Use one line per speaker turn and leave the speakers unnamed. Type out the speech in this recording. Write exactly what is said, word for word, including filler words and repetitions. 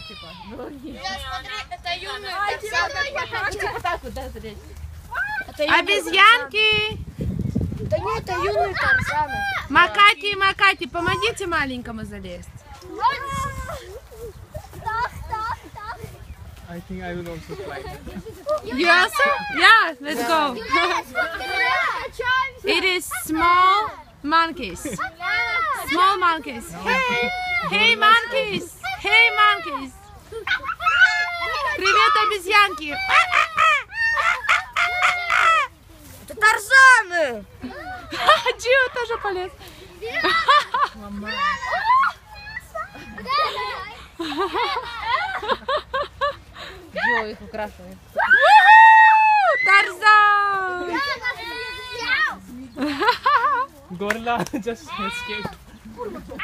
типа. Ну, нет.
Смотри, это юный
Вот так вот, да, смотри.
Обезьянки!
Да нет, это юный Тарзан.
Макати, макати, помогите маленькому залезть.
I think I will also fly.
You also? Yeah, let's go. It is small monkeys. Small monkeys. Hey, hey monkeys. Hey monkeys. Привет, обезьянки.
Это Тарзаны!
Джио тоже полез.
Джо их украшивает.
Тарзан!
Gorilla just escaped.